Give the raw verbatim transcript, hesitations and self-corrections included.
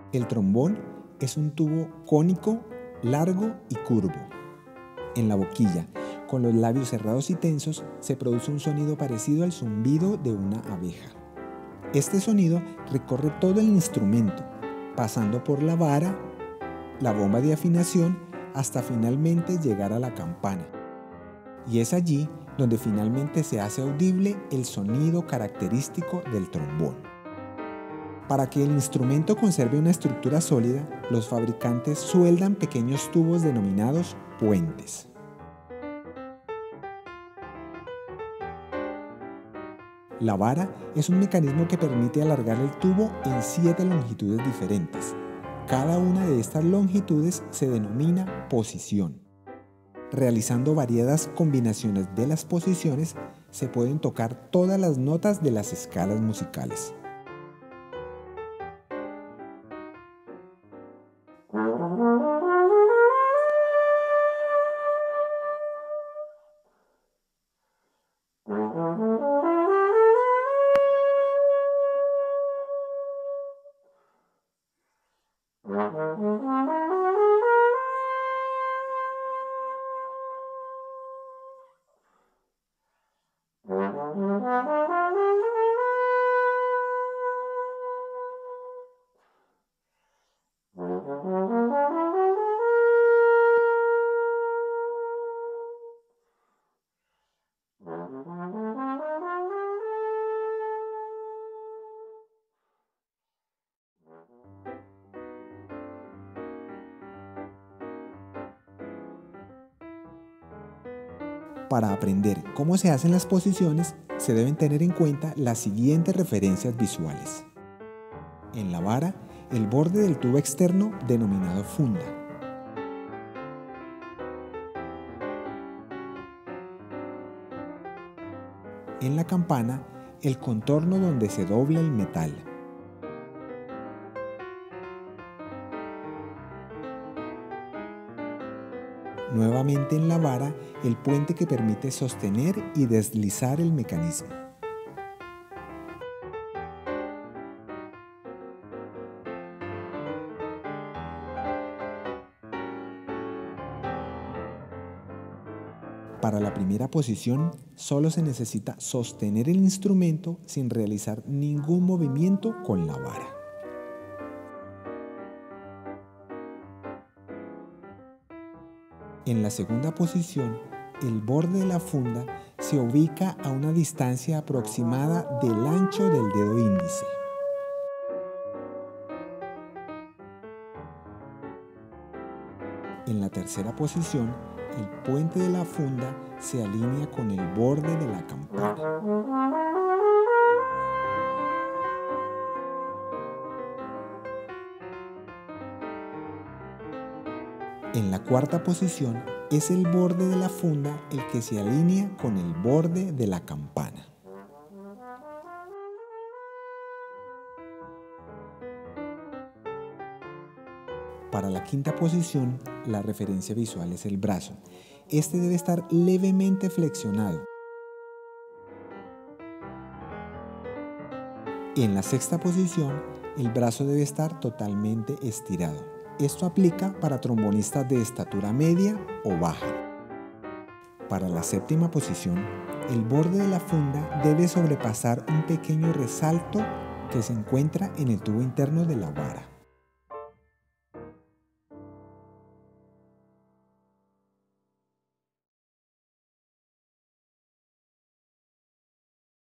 El trombón es un tubo cónico, largo y curvo. En la boquilla, con los labios cerrados y tensos, se produce un sonido parecido al zumbido de una abeja. Este sonido recorre todo el instrumento, pasando por la vara, la bomba de afinación, hasta finalmente llegar a la campana. Y es allí donde finalmente se hace audible el sonido característico del trombón. Para que el instrumento conserve una estructura sólida, los fabricantes sueldan pequeños tubos denominados puentes. La vara es un mecanismo que permite alargar el tubo en siete longitudes diferentes. Cada una de estas longitudes se denomina posición. Realizando variadas combinaciones de las posiciones, se pueden tocar todas las notas de las escalas musicales. Para aprender cómo se hacen las posiciones, se deben tener en cuenta las siguientes referencias visuales. En la vara, el borde del tubo externo denominado funda. En la campana, el contorno donde se dobla el metal. Nuevamente en la vara, el puente que permite sostener y deslizar el mecanismo. Para la primera posición, solo se necesita sostener el instrumento sin realizar ningún movimiento con la vara. En la segunda posición, el borde de la funda se ubica a una distancia aproximada del ancho del dedo índice. En la tercera posición, el puente de la funda se alinea con el borde de la campana. En la cuarta posición, es el borde de la funda el que se alinea con el borde de la campana. Para la quinta posición, la referencia visual es el brazo. Este debe estar levemente flexionado. En la sexta posición, el brazo debe estar totalmente estirado. Esto aplica para trombonistas de estatura media o baja. Para la séptima posición, el borde de la funda debe sobrepasar un pequeño resalto que se encuentra en el tubo interno de la vara.